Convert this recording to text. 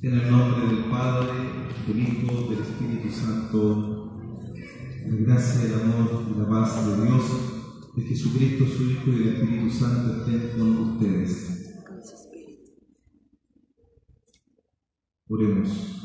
En el nombre del Padre, del Hijo, del Espíritu Santo, la gracia, el amor y la paz de Dios, de Jesucristo su Hijo y del Espíritu Santo estén con ustedes. Oremos.